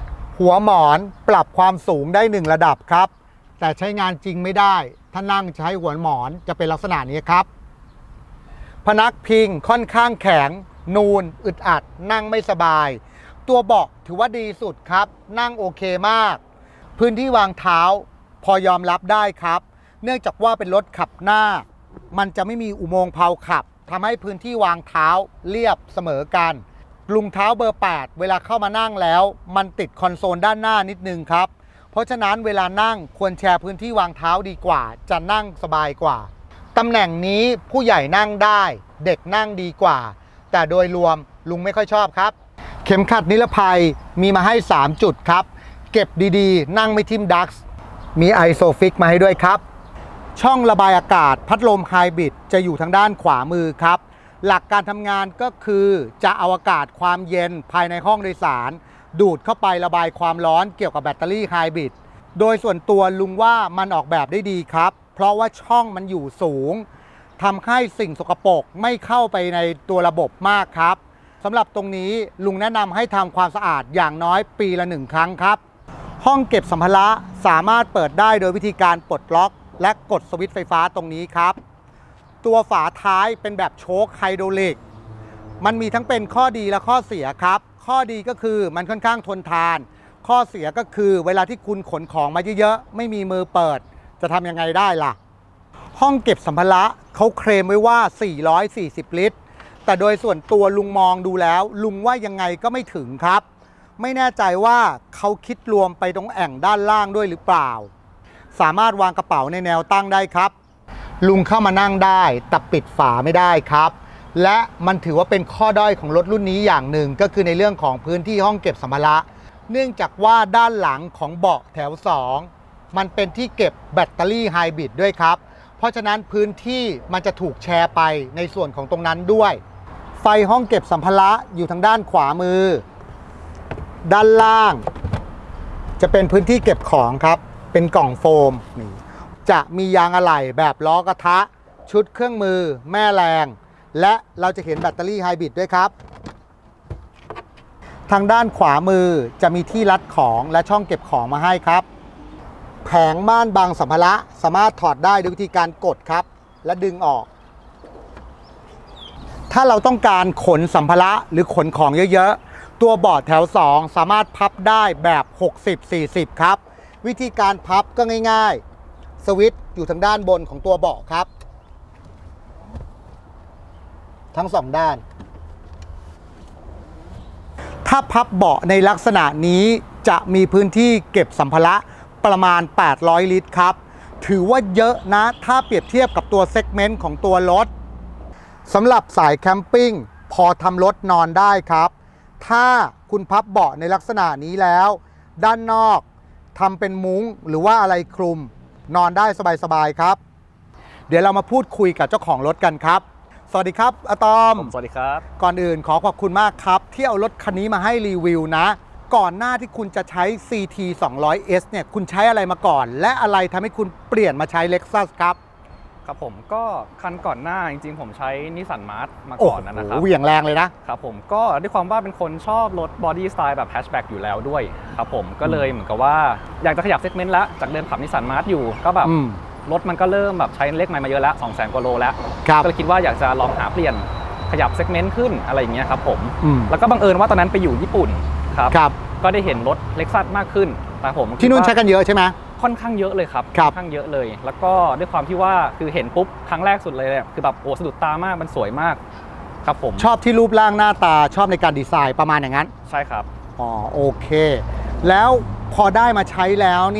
5หัวหมอนปรับความสูงได้1ระดับครับแต่ใช้งานจริงไม่ได้ถ้านั่งใช้หัวหมอนจะเป็นลักษณะนี้ครับพนักพิงค่อนข้างแข็งนูนอึดอัดนั่งไม่สบายตัวเบาะถือว่าดีสุดครับนั่งโอเคมากพื้นที่วางเท้าพอยอมรับได้ครับเนื่องจากว่าเป็นรถขับหน้ามันจะไม่มีอุโมงค์เพลาขับทำให้พื้นที่วางเท้าเรียบเสมอกันลุงเท้าเบอร์8เวลาเข้ามานั่งแล้วมันติดคอนโซลด้านหน้านิดนึงครับเพราะฉะนั้นเวลานั่งควรแชร์พื้นที่วางเท้าดีกว่าจะนั่งสบายกว่าตำแหน่งนี้ผู้ใหญ่นั่งได้เด็กนั่งดีกว่าแต่โดยรวมลุงไม่ค่อยชอบครับเข็มขัดนิรภัยมีมาให้3จุดครับเก็บดีๆนั่งไม่ทิ่มดักส์มีไอโซฟิกมาให้ด้วยครับช่องระบายอากาศพัดลมไฮบริดจะอยู่ทางด้านขวามือครับหลักการทำงานก็คือจะเอาอากาศความเย็นภายในห้องโดยสารดูดเข้าไประบายความร้อนเกี่ยวกับแบตเตอรี่ไฮบริดโดยส่วนตัวลุงว่ามันออกแบบได้ดีครับเพราะว่าช่องมันอยู่สูงทำให้สิ่งสกปรกไม่เข้าไปในตัวระบบมากครับสำหรับตรงนี้ลุงแนะนำให้ทำความสะอาดอย่างน้อยปีละ1 ครั้งครับห้องเก็บสัมภาระสามารถเปิดได้โดยวิธีการปลดล็อกและกดสวิตช์ไฟฟ้าตรงนี้ครับตัวฝาท้ายเป็นแบบโชคไฮดรอลิกมันมีทั้งเป็นข้อดีและข้อเสียครับข้อดีก็คือมันค่อนข้างทนทานข้อเสียก็คือเวลาที่คุณขนของมาเยอะๆไม่มีมือเปิดจะทำยังไงได้ล่ะห้องเก็บสัมภาระเขาเคลมไว้ว่า440 ลิตรแต่โดยส่วนตัวลุงมองดูแล้วลุงว่ายังไงก็ไม่ถึงครับไม่แน่ใจว่าเขาคิดรวมไปตรงแอ่งด้านล่างด้วยหรือเปล่าสามารถวางกระเป๋าในแนวตั้งได้ครับลุงเข้ามานั่งได้แต่ปิดฝาไม่ได้ครับและมันถือว่าเป็นข้อด้อยของรถรุ่นนี้อย่างหนึ่งก็คือในเรื่องของพื้นที่ห้องเก็บสัมภาระเนื่องจากว่าด้านหลังของเบาะแถว2มันเป็นที่เก็บแบตเตอรี่ไฮบริดด้วยครับเพราะฉะนั้นพื้นที่มันจะถูกแชร์ไปในส่วนของตรงนั้นด้วยไฟห้องเก็บสัมภาระอยู่ทางด้านขวามือด้านล่างจะเป็นพื้นที่เก็บของครับเป็นกล่องโฟมนี่จะมียางอะไหล่แบบล้อกระทะชุดเครื่องมือแม่แรงและเราจะเห็นแบตเตอรี่ไฮบริดด้วยครับทางด้านขวามือจะมีที่รัดของและช่องเก็บของมาให้ครับแผงม่านบังสัมภาระสามารถถอดได้ด้วยวิธีการกดครับและดึงออกถ้าเราต้องการขนสัมภาระหรือขนของเยอะๆตัวเบาะแถว2สามารถพับได้แบบ 60-40 ครับวิธีการพับก็ง่ายๆสวิตช์อยู่ทางด้านบนของตัวเบาะครับทั้ง2ด้านถ้าพับเบาะในลักษณะนี้จะมีพื้นที่เก็บสัมภาระประมาณ800 ลิตรครับถือว่าเยอะนะถ้าเปรียบเทียบกับตัวเซกเมนต์ของตัวรถสำหรับสายแคมปิ้งพอทำรถนอนได้ครับถ้าคุณพับเบาะในลักษณะนี้แล้วด้านนอกทำเป็นมุ้งหรือว่าอะไรคลุมนอนได้สบายๆครับเดี๋ยวเรามาพูดคุยกับเจ้าของรถกันครับสวัสดีครับอะตอมสวัสดีครับก่อนอื่นขอบคุณมากครับที่เอารถคันนี้มาให้รีวิวนะก่อนหน้าที่คุณจะใช้ CT 200S เนี่ยคุณใช้อะไรมาก่อนและอะไรทำให้คุณเปลี่ยนมาใช้ Lexus ครับครับผมก็คันก่อนหน้าจริงๆผมใช้ Nissan March มาก่อนนะครับเหวี่ยงแรงเลยนะครับผมก็ด้วยความว่าเป็นคนชอบรถบอดี้สไตล์แบบแฮชแบ็กอยู่แล้วด้วยครับผมก็เลยเหมือนกับว่าอยากจะขยับเซกเมนต์แล้วจากเดิมขับ Nissan March อยู่ก็แบบรถมันก็เริ่มแบบใช้เลขไมล์มาเยอะแล้ว 200,000 กว่าโลแล้วก็เลยคิดว่าอยากจะลองหาเปลี่ยนขยับเซกเมนต์ขึ้นอะไรอย่างเงี้ยครับผมแล้วก็บังเอิญว่าตอนนั้นไปอยู่ญี่ปุ่นครับก็ได้เห็นรถ Lexus มากขึ้นแต่ผมที่นู่นใช้กันเยอะใช่ไหมค่อนข้างเยอะเลยครับค่อนข้างเยอะเลยแล้วก็ด้วยความที่ว่าคือเห็นปุ๊บครั้งแรกสุดเลยคือแบบโอ้สะดุดตามากมันสวยมากครับผมชอบที่รูปร่างหน้าตาชอบในการดีไซน์ประมาณอย่างนั้นใช่ครับอ๋อโอเคแล้วพอได้มาใช้แล้วเนี่ย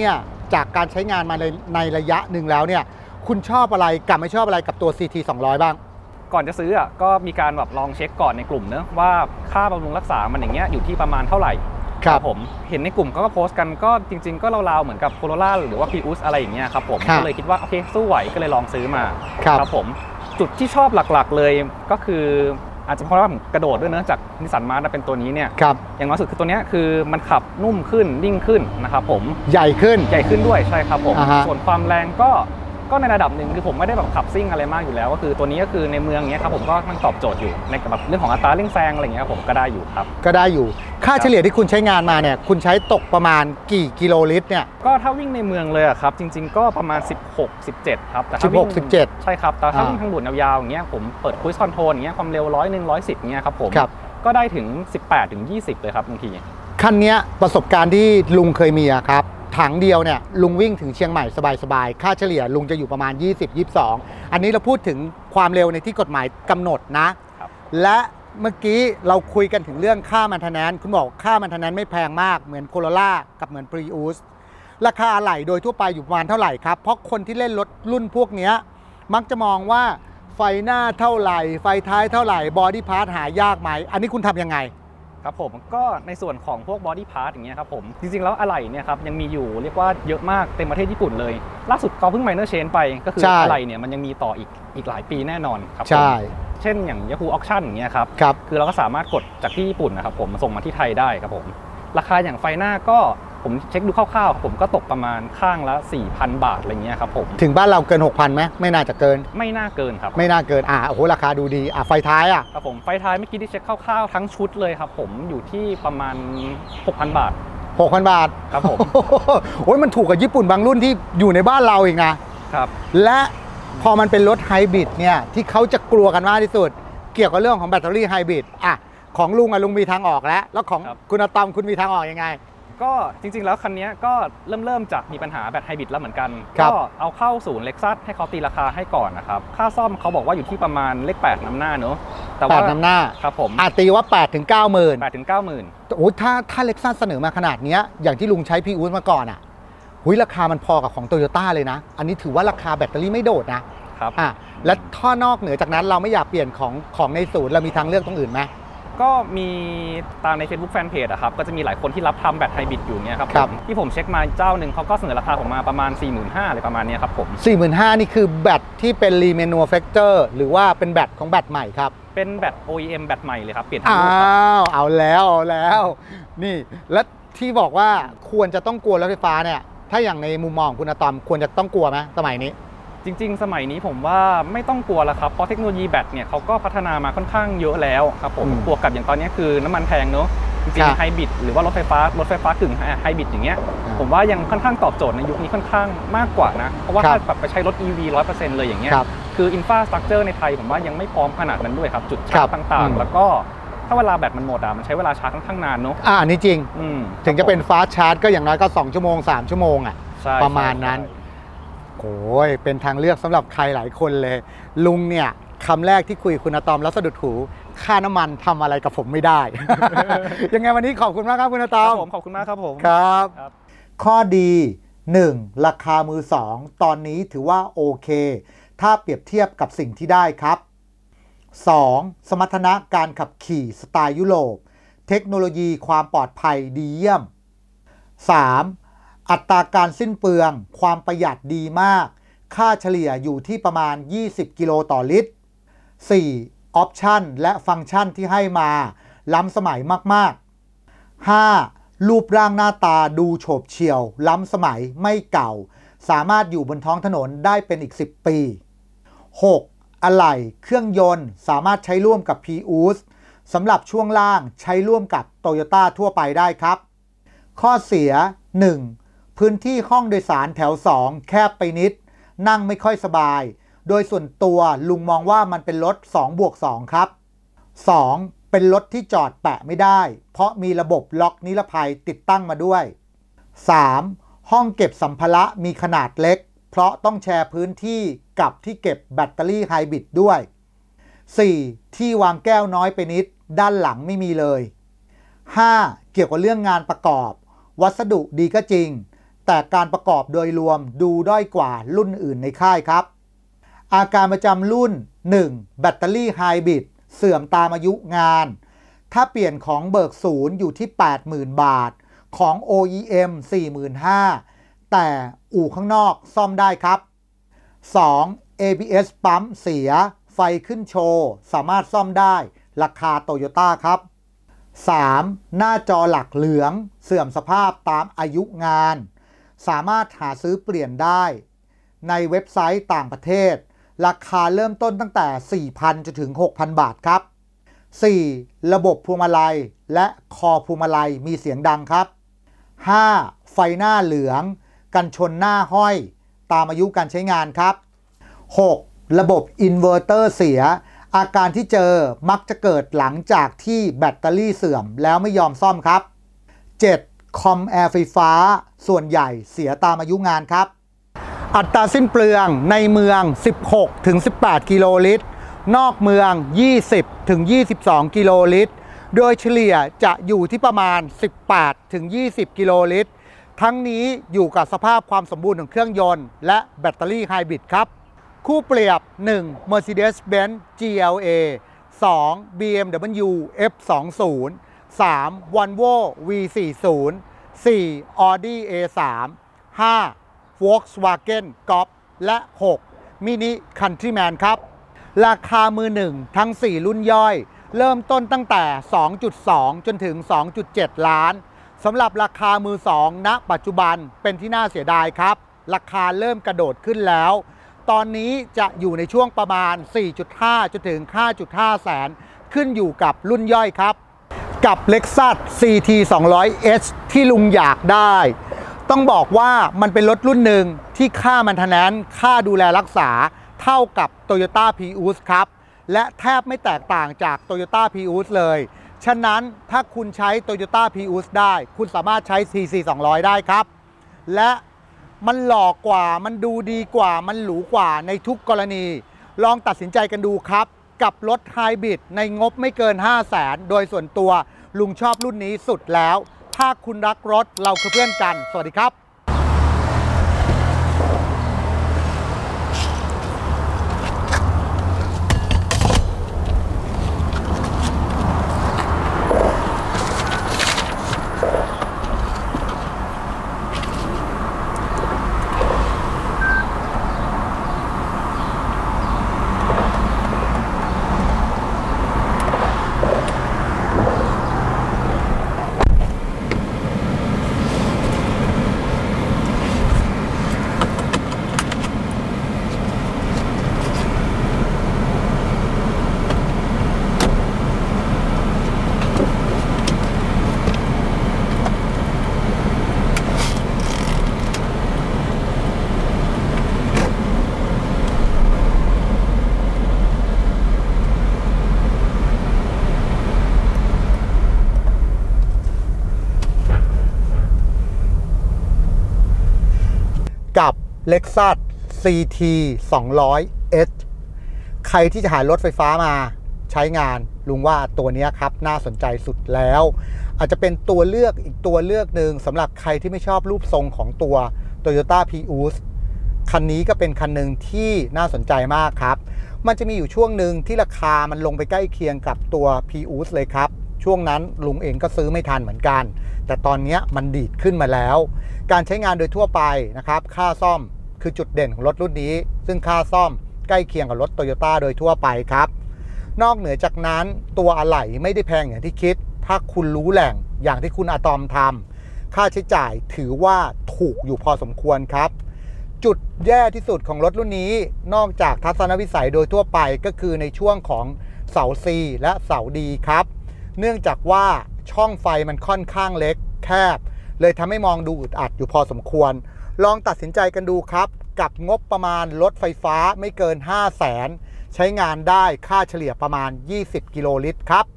จากการใช้งานมาในระยะหนึ่งแล้วเนี่ยคุณชอบอะไรกับไม่ชอบอะไรกับตัว CT 200 บ้างก่อนจะซื้อก็มีการแบบลองเช็คก่อนในกลุ่มเนอะว่าค่าบำรุงรักษามันอย่างเงี้ยอยู่ที่ประมาณเท่าไหร่ครับผมเห็นในกลุ่มก็โพสต์กันก็จริงๆก็ราวๆเหมือนกับโคโรล่าหรือว่า Prius อะไรอย่างเงี้ยครับผมก็เลยคิดว่าโอเคสู้ไหวก็เลยลองซื้อมาครับผมจุดที่ชอบหลักๆเลยก็คืออาจจะเพราะว่าผมกระโดดด้วยเนอะจากนิสสันมาร์ทเป็นตัวนี้เนี่ยอย่างน้อยสุดคือตัวนี้คือมันขับนุ่มขึ้นนิ่งขึ้นนะครับผมใหญ่ขึ้นด้วยใช่ครับผมส่วนความแรงก็ในระดับหนึ่งคือผมไม่ได้แบบขับซิ่งอะไรมากอยู่แล้วก็คือตัวนี้ก็คือในเมืองเนี้ยครับผมก็มันตอบโจทย์อยู่ในแบบเรื่องของอัตราเร่งแซงอะไรเงี้ยครับผมก็ได้อยู่ครับก็ได้อยู่ค่าเฉลี่ยที่คุณใช้งานมาเนี่ยคุณใช้ตกประมาณกี่กิโลลิตรเนี่ยก็ถ้าวิ่งในเมืองเลยครับจริงๆก็ประมาณ16-17ครับแต่ถ้าวิ่ง 16-17 ใช่ครับแต่ถ้าวิ่งทางด่วนยาวๆอย่างเงี้ยผมเปิดคุยคอนโทรลอย่างเงี้ยความเร็ว100-110เงี้ยครับผมก็ได้ถึง18-20เลยครับบางทีคันนี้ประสบการณ์ที่ลุงเคยมีครับถังเดียวเนี่ยลุงวิ่งถึงเชียงใหม่สบายๆค่าเฉลี่ยลุงจะอยู่ประมาณ20-22อันนี้เราพูดถึงความเร็วในที่กฎหมายกำหนดนะและเมื่อกี้เราคุยกันถึงเรื่องค่าแมนเทนแนนซ์คุณบอกค่าแมนเทนแนนซ์ไม่แพงมากเหมือนโคโรล่ากับเหมือน Prius ราคาอะไหล่โดยทั่วไปอยู่ประมาณเท่าไหร่ครับเพราะคนที่เล่นรถรุ่นพวกนี้มักจะมองว่าไฟหน้าเท่าไหร่ไฟท้ายเท่าไหร่บอดี้พาร์ทหายากไหมอันนี้คุณทำยังไงครับผมก็ในส่วนของพวกบอดี้พาร์ทอย่างเงี้ยครับผมจริงๆแล้วอะไหล่เนี่ยครับยังมีอยู่เรียกว่าเยอะมากเต็มประเทศญี่ปุ่นเลยล่าสุดก็เพิ่งไมเนอร์เชนไปก็คืออะไหล่เนี่ยมันยังมีต่ออีกหลายปีแน่นอนครับใช่เช่นอย่าง Yahoo Auction อย่างเงี้ยครับคือเราก็สามารถกดจากที่ญี่ปุ่นนะครับผมส่งมาที่ไทยได้ครับผมราคาอย่างไฟหน้าก็ผมเช็คดูคร่าวๆผมก็ตกประมาณข้างละ 4,000 บาทอะไรเงี้ยครับผมถึงบ้านเราเกิน 6,000 ไหมไม่น่าจะเกินไม่น่าเกินครับไม่น่าเกินโอ้โหราคาดูดีไฟท้ายครับผมไฟท้ายเมื่อกี้ที่เช็คคร่าวๆทั้งชุดเลยครับผมอยู่ที่ประมาณ 6,000 บาท 6,000 บาทครับผมโอ้ยมันถูกกับญี่ปุ่นบางรุ่นที่อยู่ในบ้านเราอีกนะครับและพอมันเป็นรถไฮบริดเนี่ยที่เขาจะกลัวกันมากที่สุดเกี่ยวกับเรื่องของแบตเตอรี่ไฮบริดของลุงลุงมีทางออกแล้วของคุณอะตอมคุณมีทางออกยังไงก็จริงๆแล้วคันนี้ก็เริ่มจากมีปัญหาแบตไฮบริดแล้วเหมือนกันก็เอาเข้าศูนย์เล็กซัสให้เขาตีราคาให้ก่อนนะครับค่าซ่อมเขาบอกว่าอยู่ที่ประมาณเลข8นำหน้าเนอะแต่ว่า8นำหน้าครับผมตีว่า8 ถึง 90,000 8 ถึง 90,000 โอ้ถ้าเล็กซัสเสนอมาขนาดนี้อย่างที่ลุงใช้พีอูสมาก่อนราคามันพอกับของโตโยต้าเลยนะอันนี้ถือว่าราคาแบตเตอรี่ไม่โดดนะครับและท่อนอกเหนือจากนั้นเราไม่อยากเปลี่ยนของในศูนย์เรามีทางเลือกตรงอื่นไหมก็มีตามใน Facebook Fanpage ครับก็จะมีหลายคนที่รับทำแบตไฮบริดอยู่เนี่ยครับที่ผมเช็คมาเจ้าหนึ่งเขาก็เสนอราคาผมมาประมาณ 45,000 อะไรประมาณนี้ครับผม 45,000 นี่คือแบตที่เป็น Remanufacture หรือว่าเป็นแบตของแบตใหม่ครับเป็นแบต OEM แบตใหม่เลยครับเปลี่ยนทั้งลูกครับเอาแล้วนี่และที่บอกว่าควรจะต้องกลัวรถไฟฟ้าเนี่ยถ้าอย่างในมุมมองคุณอะตอมควรจะต้องกลัวไหมสมัยนี้จริงๆสมัยนี้ผมว่าไม่ต้องกลัวแล้วครับเพราะเทคโนโลยีแบตเนี่ยเขาก็พัฒนามาค่อนข้างเยอะแล้วครับผมบวกกับอย่างตอนนี้คือน้ำมันแพงเนอะจริงๆไฮบริดหรือว่ารถไฟฟ้ากึ่งไฮบริดอย่างเงี้ยผมว่ายังค่อนข้างตอบโจทย์ในยุคนี้ค่อนข้างมากกว่านะเพราะว่าถ้าแบบไปใช้รถ EV 100% เลยอย่างเงี้ยคืออินฟราสตรัคเจอร์ในไทยผมว่ายังไม่พร้อมขนาดนั้นด้วยครับจุดชาร์จต่างๆแล้วก็ถ้าเวลาแบตมันหมดมันใช้เวลาชาร์จค่อนข้างนานเนอะอันนี้จริงถึงจะเป็นฟาสต์ชาร์จก็อย่างน้อยก็2 ชั่วโมง 3 ชั่วโมงประมาณนั้นโอ้ยเป็นทางเลือกสำหรับใครหลายคนเลยลุงเนี่ยคำแรกที่คุยคุณอะตอมแล้วสะดุดหูค่าน้ำมันทำอะไรกับผมไม่ได้ ยังไงวันนี้ขอบคุณมากครับคุณอะตอมขอบคุณมากครับผมครับข้อดี 1. ราคามือ 2ตอนนี้ถือว่าโอเคถ้าเปรียบเทียบกับสิ่งที่ได้ครับ 2. สมรรถนะการขับขี่สไตล์ยุโรปเทคโนโลยีความปลอดภัยดีเยี่ยม 3. อัตราการสิ้นเปลืองความประหยัดดีมากค่าเฉลี่ยอยู่ที่ประมาณ20 กิโลต่อลิตร 4. ออปชั่นและฟังก์ชันที่ให้มาล้ำสมัยมากๆ 5. รูปร่างหน้าตาดูโฉบเฉี่ยวล้ำสมัยไม่เก่าสามารถอยู่บนท้องถนนได้เป็นอีก10 ปี 6. อะไหล่เครื่องยนต์สามารถใช้ร่วมกับ Prius สำหรับช่วงล่างใช้ร่วมกับ Toyota ทั่วไปได้ครับข้อเสีย 1. พื้นที่ห้องโดยสารแถว 2 แคบไปนิดนั่งไม่ค่อยสบายโดยส่วนตัวลุงมองว่ามันเป็นรถ 2+2 ครับ 2. เป็นรถที่จอดแปะไม่ได้เพราะมีระบบล็อกนิรภัยติดตั้งมาด้วย 3. ห้องเก็บสัมภาระมีขนาดเล็กเพราะต้องแชร์พื้นที่กับที่เก็บแบตเตอรี่ไฮบริดด้วย 4. ที่วางแก้วน้อยไปนิดด้านหลังไม่มีเลย 5. เกี่ยวกับเรื่องงานประกอบวัสดุดีก็จริงแต่การประกอบโดยรวมดูด้อยกว่ารุ่นอื่นในค่ายครับอาการประจำรุ่น 1. แบตเตอรี่ไฮบริดเสื่อมตามอายุงานถ้าเปลี่ยนของเบิกศูนย์อยู่ที่ 80,000 บาทของ OEM 45,000 แต่อู่ข้างนอกซ่อมได้ครับ 2. ABS ปั๊มเสียไฟขึ้นโชว์สามารถซ่อมได้ราคาโตโยต้าครับ 3. หน้าจอหลักเหลืองเสื่อมสภาพตามอายุงานสามารถหาซื้อเปลี่ยนได้ในเว็บไซต์ต่างประเทศราคาเริ่มต้นตั้งแต่ 4,000 จนถึง 6,000 บาทครับ 4. ระบบพวงมาลัยและคอพวงมาลัยมีเสียงดังครับ 5. ไฟหน้าเหลืองกันชนหน้าห้อยตามอายุการใช้งานครับ 6. ระบบอินเวอร์เตอร์เสียอาการที่เจอมักจะเกิดหลังจากที่แบตเตอรี่เสื่อมแล้วไม่ยอมซ่อมครับ 7. คอมแอร์ไฟฟ้าส่วนใหญ่เสียตามอายุงานครับอัตราสิ้นเปลืองในเมือง 16-18 กิโลลิตรนอกเมือง 20-22 กิโลลิตรโดยเฉลี่ยจะอยู่ที่ประมาณ 18-20 กิโลลิตรทั้งนี้อยู่กับสภาพความสมบูรณ์ของเครื่องยนต์และแบตเตอรี่ไฮบริดครับคู่เปรียบ 1. Mercedes-Benz GLA 2. BMW F20 3. Volvo V40 4. Audi A3 5. Volkswagen Golf และ 6. Mini Countryman ครับราคามือหนึ่งทั้ง 4 รุ่นย่อยเริ่มต้นตั้งแต่ 2.2 จนถึง 2.7 ล้านสำหรับราคามือ 2 ณ ปัจจุบันเป็นที่น่าเสียดายครับราคาเริ่มกระโดดขึ้นแล้วตอนนี้จะอยู่ในช่วงประมาณ 4.5 จนถึง 5.5 แสนขึ้นอยู่กับรุ่นย่อยครับกับ Lexus CT 200H ที่ลุงอยากได้ต้องบอกว่ามันเป็นรถรุ่นหนึ่งที่ค่าmaintenanceค่าดูแลรักษาเท่ากับ Toyota Prius ครับและแทบไม่แตกต่างจาก Toyota Prius เลยฉะนั้นถ้าคุณใช้ Toyota Prius ได้คุณสามารถใช้ CC 200ได้ครับและมันหล่อกว่ามันดูดีกว่ามันหรูกว่าในทุกกรณีลองตัดสินใจกันดูครับกับรถไฮบริดในงบไม่เกิน 500,000 โดยส่วนตัวลุงชอบรุ่นนี้สุดแล้วถ้าคุณรักรถเราคือเพื่อนกันสวัสดีครับกับ Lexus CT 200H ใครที่จะหารถไฟฟ้ามาใช้งานลุงว่าตัวนี้ครับน่าสนใจสุดแล้วอาจจะเป็นตัวเลือกอีกตัวเลือกหนึ่งสำหรับใครที่ไม่ชอบรูปทรงของตัว Toyota Prius คันนี้ก็เป็นคันหนึ่งที่น่าสนใจมากครับมันจะมีอยู่ช่วงหนึ่งที่ราคามันลงไปใกล้เคียงกับตัว Prius เลยครับช่วงนั้นลุงเองก็ซื้อไม่ทันเหมือนกันแต่ตอนนี้มันดีดขึ้นมาแล้วการใช้งานโดยทั่วไปนะครับค่าซ่อมคือจุดเด่นของรถรุ่นนี้ซึ่งค่าซ่อมใกล้เคียงกับรถ Toyota โดยทั่วไปครับนอกเหนือจากนั้นตัวอะไหล่ไม่ได้แพงอย่างที่คิดถ้าคุณรู้แหล่งอย่างที่คุณอะตอมทำค่าใช้จ่ายถือว่าถูกอยู่พอสมควรครับจุดแย่ที่สุดของรถรุ่นนี้นอกจากทัศนวิสัยโดยทั่วไปก็คือในช่วงของเสา C และเสา D ครับเนื่องจากว่าช่องไฟมันค่อนข้างเล็กแคบเลยทำให้มองดูอึดอัดอยู่พอสมควรลองตัดสินใจกันดูครับกับงบประมาณรถไฟฟ้าไม่เกิน 500,000 ใช้งานได้ค่าเฉลี่ยประมาณ20 กิโลลิตรครับ